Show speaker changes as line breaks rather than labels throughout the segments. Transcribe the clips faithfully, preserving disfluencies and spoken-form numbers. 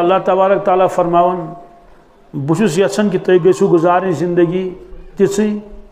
اللہ تبارک تعالیٰ فرماون بہت یژھان کہ تھی گژھو گزارن زندگی تھی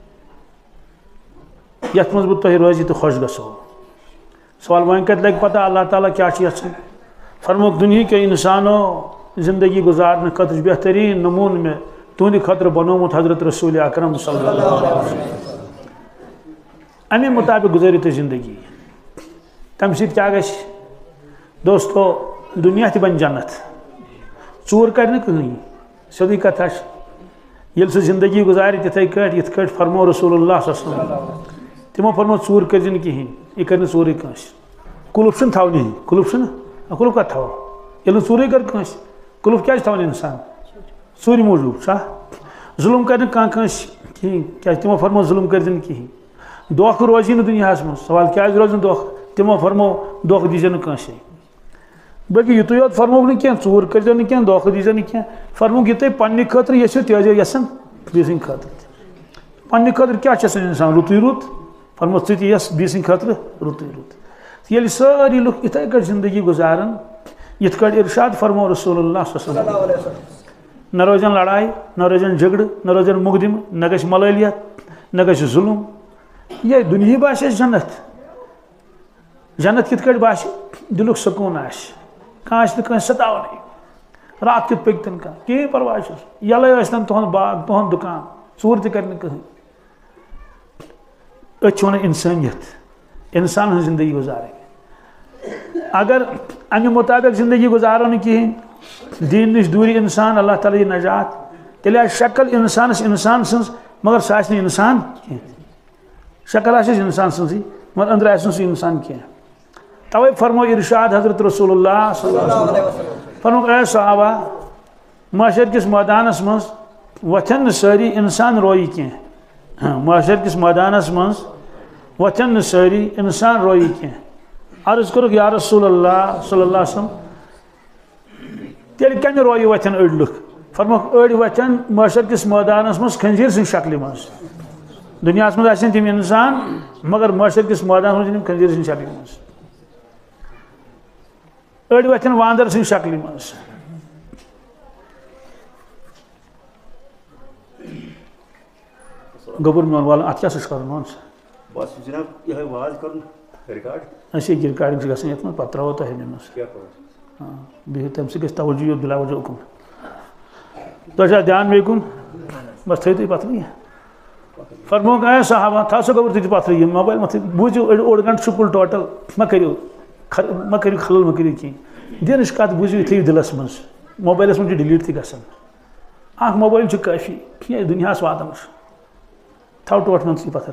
یت مز بہ تھی روزی تو خوش گھو سوال وہیں کت لگ پتہ اللہ تعالیٰ کیا یژھان فرموک دنیا کے انسانوں زندگی گزارنے خاطر بہترین نمون میں تہندِ خاطر بنومت حضرت رسول اکرم صلی اللہ علیہ وسلم امی مطابق گزاری تو زندگی تم سۭتۍ کیا گژھِ دوستو دنیا تہ بن جنت ژوٗر کر نہٕ کٕہٕنۍ سیوٚدُے کتھا چھِ ییٚلہِ سُہ زندگی گزارِ تِتھَے کٲٹھۍ یِتھ کٲٹھۍ فرمو رسول اللہ صلی اللہ علیہ وسلم تمو فرمو ژوٗر کٔرزِ نہٕ کِہیٖنۍ یہِ کَرِ نہٕ ژوٗرٕے کٲنٛسہِ کُلُف چھُنہٕ تھاونی کُلُف چھُنہٕ کُلُف کَتھ تھاوو ییٚلہِ نہٕ ژوٗرٕے کٔر کٲنٛسہِ کُلُف کیٛازِ تھاوان اِنسان ژوٗرِ موٗجوٗب صح ظُلم کَرِ نہٕ کانٛہہ کٲنٛسہِ کِہیٖنۍ کیٛازِ تِمو فرمو ظُلم کٔرزِ نہٕ کِہیٖنۍ دھوکہٕ روزی نہٕ دُنیاہس منٛز سوال کیٛازِ روزِ نہٕ دھوکہٕ تِمو فرمو دھوکہٕ دیٖزِ نہٕ کٲنٛسے بلکہ یُتُے یوت فرموکھ نہٕ کینٛہہ ژوٗر کٔرزیو نہٕ کینٛہہ دھوکہٕ دیٖزیو نہٕ کینٛہہ فرموکھ یہِ تُہۍ پننہِ خٲطرٕ یژھِو تہِ ٲسۍزیو یژھان بیٚیہِ سٕنٛدِ خٲطرٕ تہِ پننہِ خٲطرٕ کیٛاہ چھِ آسان اِنسان رُتُے رُت فرمو ژٕ تہِ یَس بیٚیہِ سٕنٛدِ خٲطرٕ رُتُے رُت ییٚلہِ سٲری لُکھ یِتھَے کٲٹھۍ زندگی گُزارن یِتھ کٲٹھۍ ارشاد فرمو رسول اللہ صلی اللہ علیہ وسلم نہ روزن لڑائی نہ روزن جھگڑٕ نہ روزن مقدم نہ گژھِ ملٲلیت نہ گژھِ ظُلم یہ دُنیا باسہِ اَسہِ جنت جنت کِتھ کٲٹھۍ باسہِ دِلُک سکوٗن آسہِ کانٛہہ آسہِ نہٕ کٲنٛسہِ سَتاونٕے رات کیُتھ پٔکۍتن کانٛہہ کِہیٖنۍ پرواے چھُس یَلَے ٲسۍتن تُہُنٛد باغ تُہُنٛد دُکان ژوٗر تہِ کَرِ نہٕ کٕہٕنۍ أتھۍ چھِ وَنان اِنسٲنیت اِنسان ہٕنٛز زندگی گُزارٕنۍ اگر اَمہِ مُطابق زندگی گُزارو نہٕ کِہیٖنۍ دیٖن نِش دوٗرِ اِنسان اللہ تعالیٰ یی نجات تیٚلہِ آسہِ شکل اِنسانَس اِنسان سٕنٛز مگر سُہ آسہِ نہٕ اِنسان کینٛہہ شکل آسٮ۪س اِنسان سٕنٛزٕے مگر أنٛدرٕ آسہِ نہٕ سُہ اِنسان کینٛہہ توے فرمو ارشاد حضرت رسول اللہ صلی اللہ علیہ وسلم فرموک اے صحابہ معاشر کس میدانس منٛز وۄتھن نہٕ سٲری اِنسان رویی کینٛہہ معاشر کس میدانس منٛز وۄتھن نہٕ سٲری اِنسان رویی کینٛہہ عرض کوٚرُکھ یا رسول اللہ صلی اللہ علیہ وسلم تیٚلہِ کَمہِ رویہِ وۄتھن أڑۍ لُکھ فرموکھ أڑۍ وۄتھن معاشر کس میدانس منٛز خنزیٖر سٕنٛدِ شکلہِ منٛز دُنیاہس منٛز آسن تِم اِنسان مگر معاشر کس میدانس منٛز تِم خنزیٖر سٕنٛدِ شکلہِ منٛز أڑۍ وۄتھن واندر سٕنٛدِ شکلہِ منٛز گوٚبُر میون والُن اَتھ کیٛاہ چھُس کرُن وَن سا اَسے رِکاڈِنٛگ چھِ گژھان یَتھ منٛز پَتہٕ ترٛاوو تۄہہِ منٛز ہاں بِہِو تَمہِ سۭتۍ گژھِ توجہ یوت بِلا وجہ اُکُن تۄہہِ چھا دھیان بیٚیہِ کُن بس تھٲیِو تُہۍ پَتھرٕے فرموکھ اے صحابہ تھاو سا گوٚبُر تہِ پَتھرٕے یِم موبایل مہ تھٲیِو بوٗزِو اوٚڑ گنٹہٕ سکوٗل ٹوٹل مہ کٔرِو مہ کٔرِو خلل مہ کٔرِو کینٛہہ دِنٕچ کَتھ بوٗزِو یہِ تھٲیِو دِلس منٛز موبایلَس منٛز چھُ ڈِلیٖٹ تہِ گژھان اکھ موبایل چھُ کٲفی ییٚلہِ دُنیاہَس واتان چھُ تھاو ٹوٹھ منٛزٕے پَتھر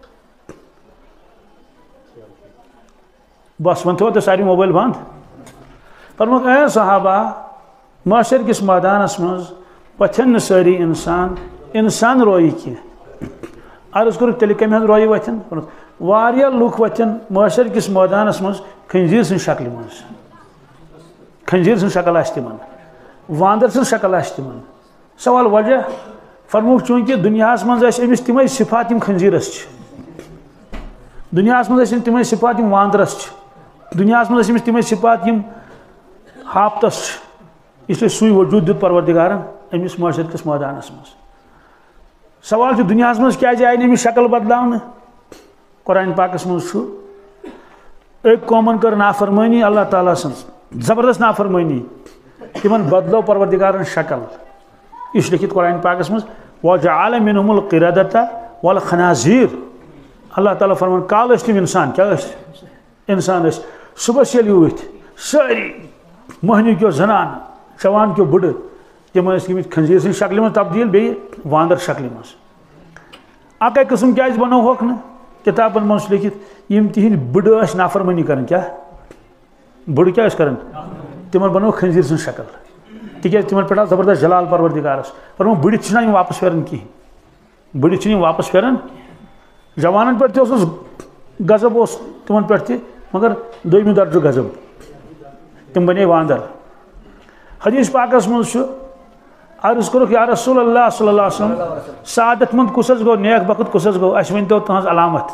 بس وۄنۍ تھوٚوا تۄہہِ سارے موبایل بنٛد فرموکھ اے صحابہ معاشر کِس میدانس منٛز وۄتھن نہٕ سٲری اِنسان اِنسان رویی کینٛہہ عرض کوٚرُکھ تیٚلہِ کَمہِ ہٕنٛز رویی وۄتھن واریاہ لُکھ وۄتھن معاشر کِس میدانس منٛز خنزیٖر سٕنٛدِ شکلہِ منٛز خنزیٖر سٕنٛز شکل آسہِ تِمن واندر سٕنٛز شکل آسہِ تِمن سوال وجہ فرموکھ چوٗنٛکہِ دُنیاہس منٛز ٲسۍ أمِس تِمے صفات یِم خنزیٖرس چھِ دُنیاہس منٛز ٲسۍ أمِس تِمے صفات یِم واندرس چھِ دُنیاہس منٛز ٲسۍ أمِس تِمے صفات یِم ہاپتس چھِ اسلیے سُے وجوٗد دیُت پروردِگارن أمِس معاشر کِس میدانس منٛز سوال چھُ دُنیاہس منٛز کیٛازِ آیہِ نہٕ أمِس شکل بدلاونہٕ قرآن پاکس منٛز چھُ أکۍ قومن کٔر نافرمٲنی اللہ تعالیٰ سٕنٛز زبردست نافرمٲنی تِمن بدلو پروردِگارن شکل یہِ چھُ لیکھِتھ قرآن پاکس منٛز وَجَعَلَ مِنْهُمُ الْقِرَدَةَ وَالْخَنَازِيرَ اللہ تعالیٰ فرمان کالہٕ ٲسۍ تِم اِنسان کیٛاہ ٲسۍ اِنسان ٲسۍ صُبحس ییٚلہِ وٲتھۍ سٲری مۄہنیوٗ کیو زنانہٕ جوان کیو بٕڑٕ تِم ٲسۍ گٔمٕتۍ خنزیٖر سٕنٛدِ شکلہِ منٛز تبدیٖل بیٚیہِ واندر شکلہِ منٛز اَکے قٕسٕم کیٛازِ بنووہوکھ نہٕ کِتابن منٛز چھُ لیکھِتھ یِم تِہنٛدۍ بٕڑٕ ٲسۍ نافرمٲنی کران کیٛاہ بٕڑٕ کیٛاہ ٲسۍ کران تِمن بنٲوکھ خنزیٖر سٕنٛز شکل تِکیٛازِ تِمن پٮ۪ٹھ آو زبردست جلال پروردِگارس فرمووُکھ بٕڑِتھ چھِنہٕ یِم واپس پھیران کِہینۍ بٕڑِتھ چھِنہٕ یِم واپس پھیران جوانن پٮ۪ٹھ تہِ اوسُس غضب اوس تِمن پٮ۪ٹھ تہِ مگر دوٚیمہِ درجُک غضب تِم بنے واندر حدیث پاکس منٛز چھُ عرض کوٚرُکھ یا رسول اللہ صلی اللہ علیہ وسلم سعادت مند کُس حظ گوٚو نیک بخت کُس حظ گوٚو اَسہِ ؤنۍتو تُہنٛز علامت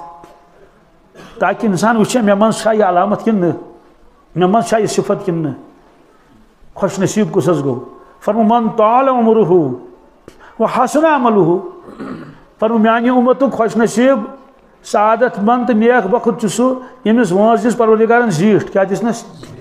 تاکہِ اِنسان وٕچھِ مےٚ منٛز چھا یہِ علامت کِنہٕ نہٕ مےٚ منٛز چھا یہِ صفت کِنہٕ نہٕ خوش نصیب کس گو فرمو من طال عمرہ و حسن عملہ فرمو میانی امتک خوش نصیب سعادت مند نیک بخت سہ یمس وانس دس پروردگارن زیٹھ کیا دسنس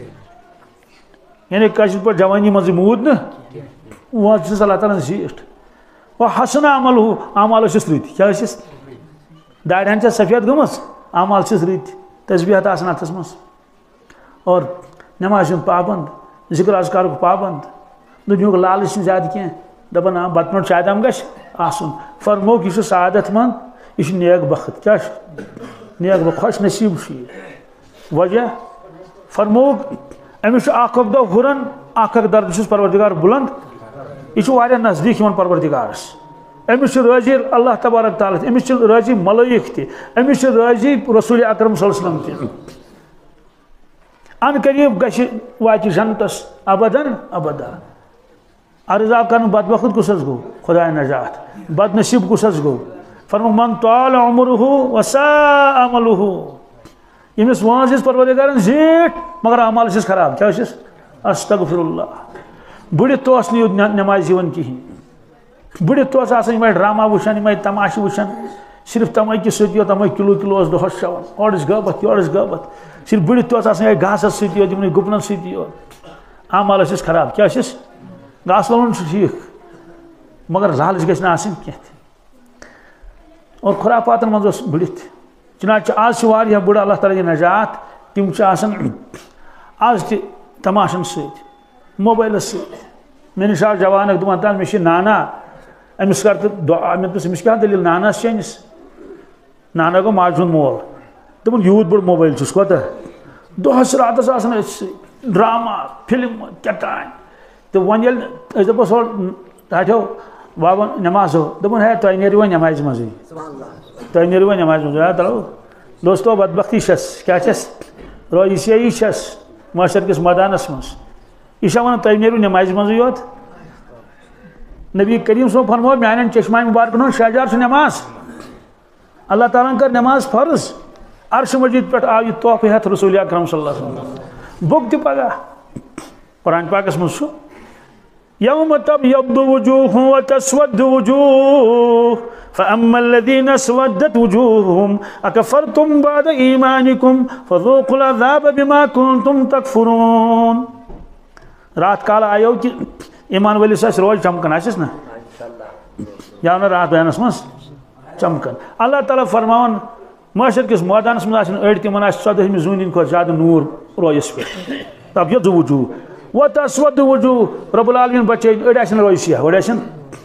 یعنی کشر پہ جوانی مز مود نا وانس دس اللہ تعالیٰ زیٹھ و حسن عملہ اعمال چھس رٕتۍ کیا چھس داڑِ ہن چھس سفید گٔمٕژ اعمال چھس رٕتۍ تسبیحات آسان اتھس مز اور نماز پابند ذکر اذکار پابند دنیک لالچ چھنہٕ زیادہ کینٛہہ دپان آ بتہٕ منٛڈ شادام گژھِ آسُن فرموک یہ چھُ سعادت مند یہ نیک بخت کیا نیک بخت خوش نصیب یہ وجہ فرموک امس اخ اکھ دۄہ ہُران اکھ اکھ درجہ چھُس پروردگار بلند یہ واریاہ نزدیک یوان پروردگارس امس راضی اللہ تبارک تعالیٰ امس راضی ملائک تہ امس راضی رسول اکرم صلی اللہ علیہ وسلم تہ ان قریب گژھِ واتہِ جنتس ابدن ابدا ارزا کرن بدبخت کس گو خدا نجات بد نصیب کس گو فرمو من طال عمرہ وساء عملہ یمس وانس دس پروردگارن زیٹھ مگر اعمال چھس خراب کیا چھس استغفر اللہ بڑھت تو نہٕ نماز یوان کہین بڑھت تو آسان یمے ڈرامہ وچھان یمے تماشہ وچھان صرف تمے کہ سۭتۍ یوت تمے کلو کلو دۄہس شوان اورس غٲبت یورس غٲبت صرف بڑھت تو آسان یہے گاسس سۭتۍ یوت یمن گُپنن سۭتۍ یوت اعمال چھس خراب کیا چھس گاس والن ٹھیک مگر لالچ گژھِ نہٕ آسٕنۍ کینٛہہ اور خرافاتن منٛز بڑھت چنانچہ آز واریاہ بڑٕ اللہ تعالیٰ نجات تم آسان آز تہِ تماشن سۭتۍ موبائلس سۭتۍ مےٚ نِش آو جوان اکھ دپان تن مےٚ چھِ نانا أمِس کر تہٕ دعا مےٚ دوٚپُس أمِس کیٛاہ دٔلیٖل نانس چٲنِس نانا گوٚو ماجہِ ہُنٛد مول دوٚپُن یوٗت بوٚڑ موبایل چھُس کوتاہ دۄہس راتس آسان أتھۍ سۭتۍ ڈرامہ فِلم کیٛاہ تو ون یل أسۍ دپوس ہو ہٹو بابا نماز ہو دپُن ہے تۄہہِ نیرِو وۄنۍ نمازِ منٛزٕے تۄہہِ نیرِو وۄنۍ نمازِ منٛزٕے ترو دوستو بدبختی چھس کیٛاہ چھس رٲیِسیٲیی چھس معاشر کِس مٲدانس منٛز یہِ چھا ونان تۄہہِ نیرِو نمازِ منٛزٕے یوت نبی کریم صٲب فرموو میانٮ۪ن چشماے مُبارکن ہُنٛد شہجار چھُ نماز اللہ تعالیٰ ہن کٔر نماز فرض عرش مجیٖد پٮ۪ٹھ آو یہِ تحفہٕ ہٮ۪تھ رسول اکرم صلی اللہ علیہ وسلم بُک تہِ پگاہ قرآن پاکس منٛز چھُ يوم تبيض وجوه وتسود وجوه فأما الذين اسودت وجوههم أكفرتم بعد إيمانكم فذوقوا العذاب بما كنتم تكفرون رات کال آیو کہ ایمان ولس آس روز چمکن آسس نا یا نا رات بیانس مز چمکن اللہ تعالیٰ فرماون معاشر کس میدانس مز آسن أڑ تمن آس ژۄدہمہِ زوٗنہِ کھۄتہٕ زیادٕ نوٗر رویس پٮ۪ٹھ تبیض وجوه وتسود وجوه رب العالمین بچٲیِن أڑۍ آسن رویسیا أڑۍ آسن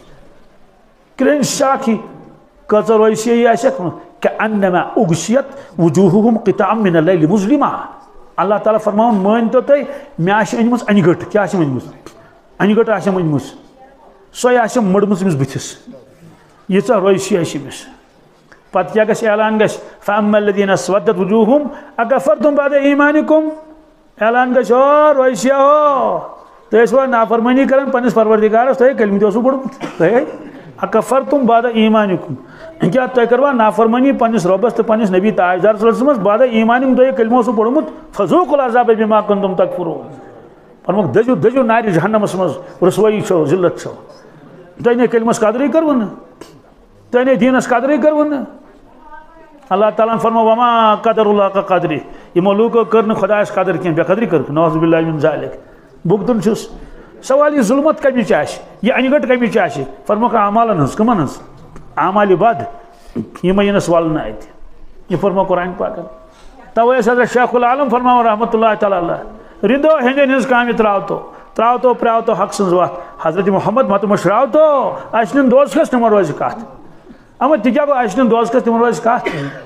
کرٛنٛج شاکھی کۭژاہ رویسیٲیی آسٮ۪کھ کأنما أغشيت وجوههم قطعا من الليل مظلما اللہ تعالیٰ فرماون مٲنۍتو تُہۍ مےٚ آسہِ أنۍمٕژ انہِ گٔٹ کیٛاہ چھِ أنۍمٕژ انہِ گٔٹ آسٮ۪م أنۍمٕژ سۄے آسٮ۪م مٔڑمٕژ أمِس بٕتھِس ییٖژاہ رویسی آسہِ أمِس پتہٕ کیٛاہ گژھِ اعلان گژھِ فأما الذين اسودت وجوههم أكفرتم بعد إيمانكم اعلان گژھِ او رویسیا ہو تُہۍ ٲسوا نافرمٲنی کران پننس پروردگارس تۄہہِ کلمہٕ تہِ اوسوٕ پوٚرمُت تۄہہِ أكفرتم بعد إيمانكم کیا تۄہہِ کٔروا نافرمٲنی پننس رۄبس تہٕ پننس نبی تاجدار صلی اللہ علیہ وسلم بعد ایٖمانِکُم تۄہہِ کلمہٕ اوسوٕ پوٚرمُت فذوقوا العذاب بما كنتم تكفرون فرموکھ دٔزِو دٔزِو نارِ جہنمس منٛز رسوٲیی چھو ذلت چھو تۄہہِ نے کلمس قدرٕے کٔروٕ نہٕ تۄہہِ نے دیٖنس قدرٕے کٔروٕ نہٕ اللہ تعالیٰ فرمو وما قدر اللہ کا قدری یمو لوٗکو کٔر نہٕ خۄدایس قدر کینٛہہ بے قدری کٔرٕکھ نعوذ باللہ من ذالک بُگتُن چھُس سوال یہِ ظُلمت کمِچ آسہِ یہِ انہِ گٔٹ کمِچ آسہِ فرموکھ اعمالن ہٕنٛز کٕمن ہٕنٛز اعمالہِ بد یِمے یِنس ولنہٕ اَتہِ یہِ فرمو قرآن پاکن توے ٲسۍ حضرت شیخ العالم فرماوان رحمتہ اللہ تعالیٰ علیہ رِندو ہیٚنٛدٮ۪ن ہٕنٛز کامہِ ترٛاوتو ترٛاوتو پرٛاوتو حق سٕنٛز وتھ حضرت محمد متہٕ مٔشراوتو اَسہِ نِن دوزخس تِمن روزِ کتھ اما تہِ کیٛاہ گوٚو اَسہِ نِن دوزخس تِمن روزِ کتھ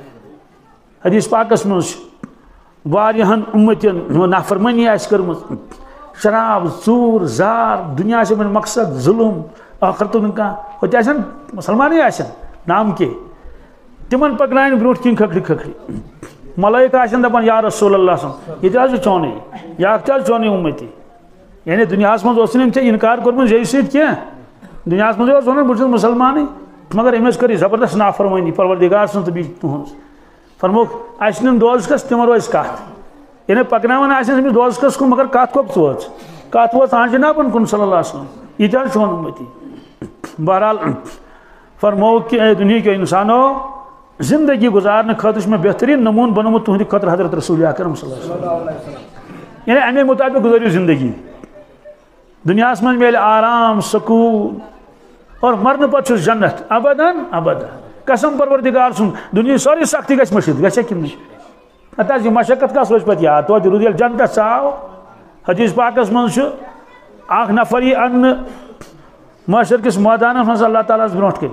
حدیث پاکس منٛز چھِ واریاہن اُمتٮ۪ن یِمو نافرمٲنی آسہِ کٔرمٕژ شراب ژوٗر زار دُنیا آسہِ یِمن مقصد ظُلم ٲخرتُک نہٕ کانٛہہ ہُتہِ آسن مسلمانٕے آسن نام کے تمن پکناین برونٛٹھ کِنۍ کھکھرِ کھکھرِ ملائک آسن دپان یا رسول اللہ صلی یہ حظ چونے یا حظ چونے امتی یعنی دنیاہس منٛز اوس نہٕ أمۍ ژےٚ انکار کوٚرمُت زیٚیہِ سۭتۍ کینٛہہ دنیاہس منٛز اوس ونان بہٕ چھُس مُسلمانٕے مگر أمۍ ٲس کٔر یہِ زبردست نافرمٲنی پروردگار سٕنٛز تہٕ بیٚیہِ تُہٕنٛز فرموکھ اَسہِ نِن دوزخس تِمن روزِ کتھ یعنی پکناوان آسٮ۪س أمِس دوزخس کُن مگر کتھ کۄپژ وٲژ کت وٲژ آن جنابن کن صلی اللہ علیہ وسلم یہ تہِ حظ چھُ ووٚنمُت بہرحال فرمو کہ اے دنیا کے انسانو زندگی گزارنے خاطر چھُ مےٚ بہترین نمون بنومُت تُہنٛدِ خٲطرٕ حضرت رسول اکرم صلی اللہ علیہ وسلم یعنی امے مطابق گزٲرِو زندگی دنیاہس منٛز میلہِ آرام سکوٗن اور مرنہٕ پتہٕ چھُس جنت ابدن ابدا قسم پروردگار سُنٛد دُنیہِچ سٲرٕے سختی گژھِ مٔشِتھ گژھِ کِنہٕ نہٕ ہتہٕ حظ یہِ مشقت کس روزِ پتہٕ یاد توتہِ روٗد ییٚلہِ جنتس ژاو حدیث پاکس منٛز چھُ اکھ نفر یی اننہٕ معاشر کس مٲدانس منٛز اللہ تعالیٰ ہس برونٛٹھ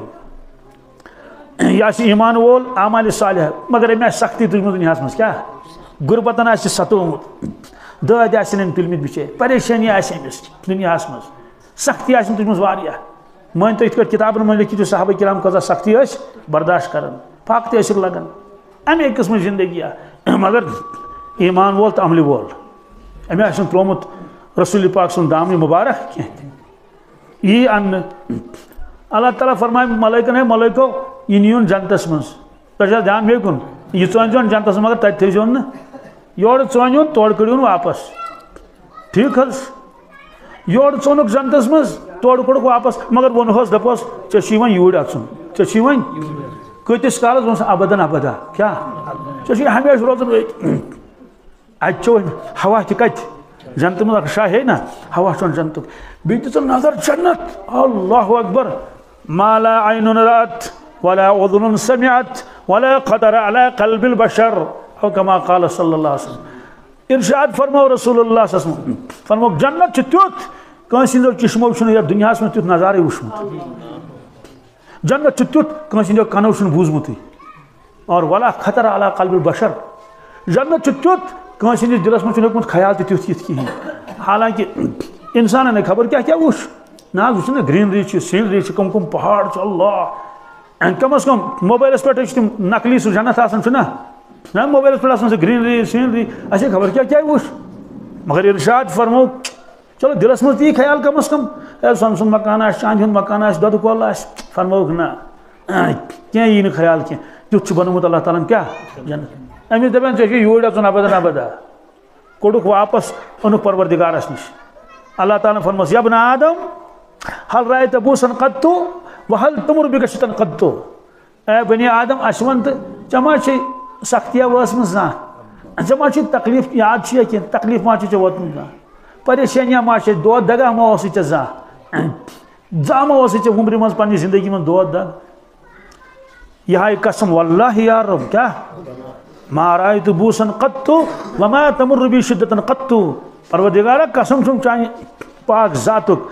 کٔنۍ یہِ آسہِ ایٖمان وول اعمالِ صالح مگر أمۍ آسہِ سختی تُجمٕژ دُنیاہس منٛز کیٛاہ غُربتن آسہِ ستومُت دٲدۍ آسن أمۍ تُلمٕتۍ بِچٲرۍ پریشٲنی آسہِ أمِس دُنیاہس منٛز سختی آسن تُجمٕژ واریاہ مٲنۍ تو یِتھ کٲٹھۍ کِتابن منٛز لیکھِتھ چھُ صحابہ کرام کۭژاہ سختی ٲسۍ برداشت کران پھکھ تہِ ٲسِکھ لگان اَمے قٕسمٕچ زندگی مگر ایٖمان وول تہٕ عملہِ وول أمۍ آسن ترٛوومُت رسول پاک سُنٛد دامنہِ مُبارک کینٛہہ تہِ یی اننہٕ اللہ تعالیٰ فرمایہِ ملٲیکن ہے ملٲیکو یہِ نِیوُن جنتس منٛز تۄہہِ چھا دھیان بیٚیہِ کُن یہِ ژٲنۍزِہون جنتس منٛز مگر تتہِ تھٲیزِہون نہٕ یورٕ ژٲنِہون تورٕ کٔڑِہون واپس ٹھیٖک حظ یورٕ ژوٚنُکھ جنتس منٛز تورٕ کوٚڑُکھ واپس مگر ووٚنہوس دپہوس ژےٚ چھُے وۄنۍ یوٗرۍ اژُن ژےٚ چھُے وۄنۍ کۭتِس کالس ووٚنُس ابدن ابدا کیٛاہ ژےٚ چھُے ہمیشہِ روزُن أتۍ اَتہِ چھُ وۄنۍ ہوا تہِ کتہِ جنتہٕ منٛز اکھ شاہ ہے نا ہوا چھُ جنتُک بیٚیہِ دِژٕن نظر جنت اللہ اکبر ما لا عینٌ رأت ولا اذن سمعت ولا خطر على قلب البشر او كما قال صلی اللہ علیہ وسلم ارشاد فرمو رسول اللہ صلی اللہ علیہ وسلم فرمو جنت چھُ تیُتھ کٲنٛسہِ ہٕنٛدیو چشمو چھُنہٕ یتھ دُنیاہس منٛز تیُتھ نظارے وٕچھمُت جنت چھُ تیُتھ کٲنٛسہِ ہٕنٛدیو کنو چھُنہٕ بوٗزمُتٕے اور ولا خطر علی قلب البشر جنت چھُ تیُتھ کٲنٛسہِ ہٕنٛدِس دِلس منٛز چھُنہٕ ہیوٚکمُت خیال تہِ تیُتھ یِتھ کِہیٖنۍ حالانکہِ انسانن ہے خبر کیٛاہ کیٛاہ وٕچھ نہ حظ وٕچھ نا گریٖنری چھِ سیٖنری چھِ کٕم کٕم پہاڑ چھِ اللہ کم از کم موبائلس پٮ۪ٹھ چھِ تِم نقلی سُہ جنت آسان چھُنا نہ موبائلس پٮ۪ٹھ آسان سُہ گریٖنری سیٖنری اَسے خبر کیٛاہ کیٛاہ وٕچھ مگر ارشاد فرمو چلو دلس منٛز تی خیال کم از کم اے سۄنہٕ سُنٛد مکان آسہِ چاندِ ہُنٛد مکان آسہِ دۄدٕ کۄل آسہِ فرمووُکھ نہ کینٛہہ یی نہٕ خیال کینٛہہ تیُتھ چھُ بنومُت اللہ تعالیٰ ہن کیٛاہ جنت أمِس دپان ژےٚ چھُے یوٗرۍ اژُن ابدا ابدا کوٚڑُکھ واپس اوٚنُکھ پروردگارس نِش اللہ تعالیٰ فرموس یا بنی آدم ہل رأیت بوسن قطُّ وہل تمر بکشتن قطُّ اے بنی آدم اَسہِ وَن تہٕ ژےٚ ما چھے سختیا وٲژمٕژ زانٛہہ ژےٚ ما چھُے تکلیٖف یاد چھُیا کینٛہہ تکلیٖف ما چھُے ژےٚ ووتمُت زانٛہہ پریشٲنیاں ما چھے دود دگا ما اوسُے ژےٚ زانٛہہ زانٛہہ ما اوسُے ژےٚ وُمرِ منٛز پننہِ زندگی منٛز دود دگ یِہے قسم واللہ یا رب کیٛاہ ما رأیت بوسن قطُّ وما تمر بی شدتن قطُّ پروردگارا قسم چھُم چانہِ پاک ذاتُک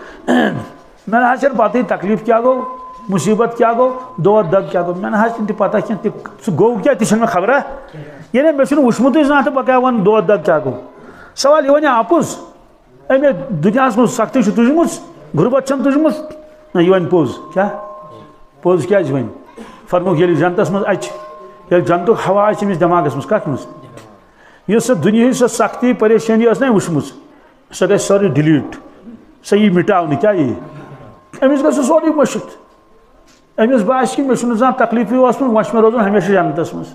مےٚ نہ حظ چھنہٕ پتہٕے تکلیٖف کیٛاہ گوٚو مصیبت کیٛاہ گوٚو دود دگ کیٛاہ گوٚو مےٚ نہ حظ چھنہٕ تہِ پتہ کینٛہہ تہِ سُہ گوٚو کیٛاہ تہِ چھنہٕ مےٚ خبرا یعنی مےٚ چھُنہٕ وٕچھمُتٕے زانٛہہ تہٕ بہٕ کیٛاہ وَنہٕ دود دگ کیٛاہ گوٚو سوال یہِ وَنہِ اَپُز أمۍ دُنیاہس منٛز سختی چھِ تُجمٕژ غُربت چھَنہٕ تُجمٕژ نہ یہِ وَنہِ پوٚز کیٛاہ پوٚز کیٛازِ وَنہِ فرمووُکھ ییٚلہِ جنتس منٛز اَژِ ییٚلہِ جنتُک ہوا آسہِ أمِس دٮ۪ماغس منٛز کتھ منٛز یُس سۄ دُنیہٕچ سۄ سختی پریشٲنی ٲس نا وٕچھمٕژ سۄ گژھِ سٲرٕے ڈِلیٖٹ سۄ یی مِٹاونہٕ کیٛاہ یی أمِس گژھِ سُہ سورُے مٔشِتھ أمِس باسہِ کہِ مےٚ چھُنہٕ زانٛہہ تکلیٖفٕے اوسمُت وۄنۍ چھُ مےٚ روزُن ہمیشہِ جنتس منٛز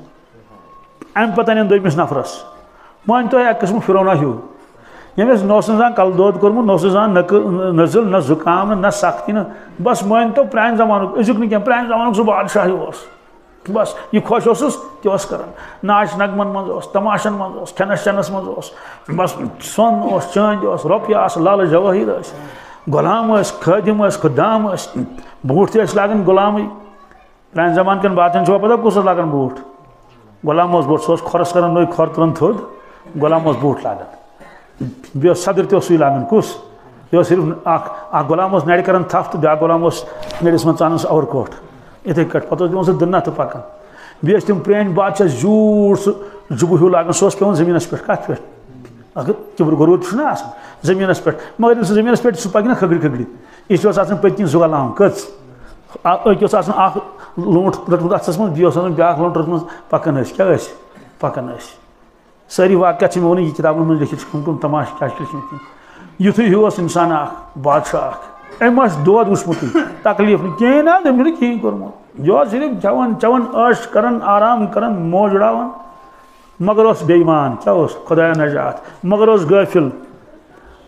اَمہِ پتہٕ اَنن دوٚیمِس نفرس مٲنۍ تو اکہِ قٕسمُک فِرونا ہیوٗ ییٚمِس نہ اوس نہٕ زانٛہہ کلہٕ دود کوٚرمُت نہ اوس زانٛہہ نٔزٕل نہ زُکام نہ سختی نہ بس مٲنۍ تو پرانہِ زمانُک أزیُک نہٕ کینٛہہ پرانہِ زمانُک سُہ بادشاہ ہیوٗ اوس بس یہِ خۄش اوسُس تہِ اوس کران ناچ نغمن منٛز اوس تماشن منٛز اوس کھٮ۪نس چٮ۪نس منٛز اوس بس سۄن اوس چٲندۍ اوس رۄپیہِ آسہٕ لالہٕ جوٲہِر ٲسۍ غلام ٲسۍ خٲدِم ٲسۍ خُدام ٲسۍ بوٗٹھ تہِ ٲسۍ لاگان غلامٕے پرانہِ زمانہٕ کٮ۪ن بادشاہن چھُوا پتہ کُس اوس لاگان بوٗٹھ غلام اوس بوٚڑ سُہ اوس کھۄرس کران نٔے کھۄر تُلان تھوٚد غلام اوس بوٗٹھ لاگان بیٚیہِ اوس صدٕر تہِ اوس سُے لاگان کُس یہِ اوس صرف اکھ اکھ غلام اوس نرِ کران تھپھ تہٕ بیاکھ غلام اوس نرِس منٛز ژانان سُہ اوَر کوٹھ یِتھٕے کٔٹھۍ پتہٕ اوس دِوان سُہ دٕنہٕ نَتھٕ پکان بیٚیہِ ٲسۍ تِم پرٲنۍ بادشاہ زیوٗٹھ سُہ جُبہٕ ہیوٗ لاگان سُہ اوس پیٚوان زٔمیٖنس پٮ۪ٹھ کتھ پٮ۪ٹھ اگر کِبر غروٗر تہِ چھُنہ آسان زٔمیٖنس پٮ۪ٹھ مگر ییٚلہِ سُہ زٔمیٖنس پٮ۪ٹھ سُہ پکہِ نا کھٔکھرِ کھٔکھرِ یہِ اوس آسان پٔتۍ کِنۍ زٕ غلام کٔژ أکۍ اوس آسان اکھ لونٛٹھ رٔٹمُت اتھس منٛز بیٚیہِ اوس آسان بیاکھ لونٛٹھ رٔٹمٕژ پکان ٲسۍ کیٛاہ ٲسۍ پکان ٲسۍ سٲری واقعات چھِ مےٚ ووٚنُے یہِ کِتابن منٛز لیکھِتھ چھِ کٕم کٕم تماشہٕ کیٛاہ چھِ لیکھمٕتۍ یِتھُے ہیوٗ اوس اِنسان اکھ بادشاہ اکھ أمۍ ما چھُ دود وٕچھمُتٕے تکلیٖف نہٕ کِہیٖنۍ نہ حظ أمۍ چھُنہٕ کِہیٖنۍ کوٚرمُت یہِ اوس صرف کھٮ۪وان چٮ۪وان عٲش کران آرام کران موج اُڑاوان مگر اوس بے ایمان کیٛاہ اوس خۄدایا نجات مگر اوس غٲفِل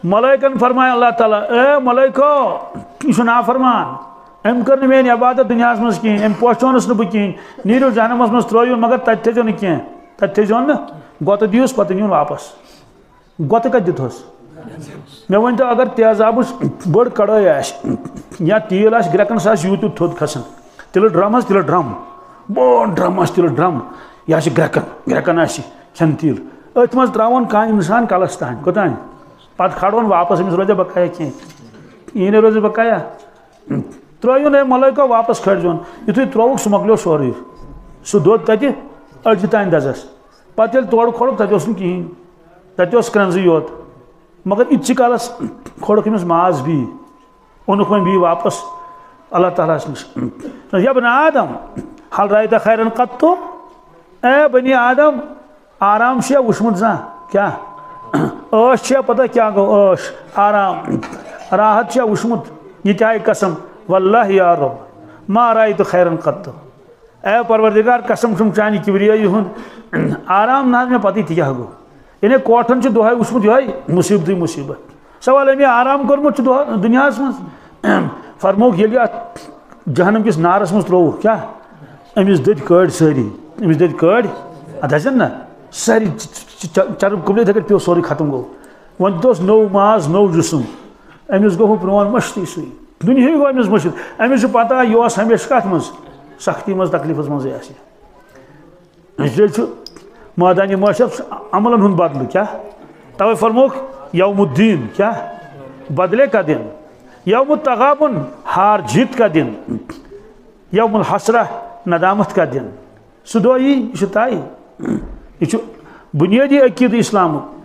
ملائکن فرمائے اللہ تعالیٰ اے ملائکو یہ نافرمان ام کر میری عبادت دنیا مز کہیں ام پہچونس نہ کہیں نیرو جہنمس مز ترو مگر تت تھو نا کی تت تھو نا گوت دیوس پتہ نیون واپس گوت کت دتس مے ون تو اگر تیزاب بڑ کڑائی آس یا تیل آس گرکن سا یوت تھوت کھسان تیل ڈرم تیل ڈرم بوڑ ڈرم تیل ڈرم یہ گرکن گرکن آس کھین تیل ات مز تراون کان انسان کلس تان کوتان پتہ کھڑون واپس امس روزہ بقایا کی یہ نے روزہ بقایا ترون اے ملائکو واپس کھڑجون یتھے تروک سہ مکلیو سوری سہ دود تتہ اڑجہ تان دزس پتہ یل تور کھوڑ تتہ اوس نہ کہین تتہ اوس کرنزی یوت مگر اتچ کالس کھوڑک امس ماز بھی اونک وۄنۍ بی واپس اللہ تعالیٰ نش یا بنی آدم حل رایت خیرن قطو اے بنی آدم آرام چھا وچھمت زانٛہہ کیا عٲش چھا پتہ کیا گو عٲش آرام راحت چھا وچھمت یہ تہِ آیہِ قسم واللہ یا رب ما رایت خیرن قطو اے پروردگار قسم چھُم چانہِ کبریٲیی ہُنٛد آرام نہ حظ مےٚ پتہ تہِ کیٛاہ گوٚو یعنی کوٹھن چھُ دۄہے وٕچھمُت یِہوٚے مُصیبتٕے مُصیبت سوال امی آرام کوٚرمُت چھُ دۄہ دُنیاہس منٛز فرمووُکھ ییٚلہِ اَتھ جہنم کِس نارس منٛز ترٛووُکھ کیٛاہ أمِس دٔدۍ کٲڑۍ سٲری أمِس دٔدۍ کٲڑۍ اَتھ آسن نا ساری چرب قبل یِتھَے کٔٹھۍ پیوٚو سورُے ختم گوٚو وۄنۍ دیُت نوٚو ماز نوٚو جسم أمِس گوٚو ہُہ پرٛون مٔشتٕے سُے دُنیاہٕے گوٚو أمِس مٔشِد أمِس چھُ پتہ یہِ اوس ہمیشہِ کتھ منٛز سختی منٛز تکلیٖفس منٛزٕے آسہِ اِسلیے چھُ مٲدانہِ معاشر عملن ہُنٛد بدلہٕ کیٛاہ توے فرمووُکھ یوم الدین کیا بدلے کا دن یوم التغابن ہار جیت کا دن یوم الحسرہ ندامت کا دن سہ دۄہ یی یہِ چھُ طے یہِ چھُ بنیٲدی عقیدٕ اسلامُک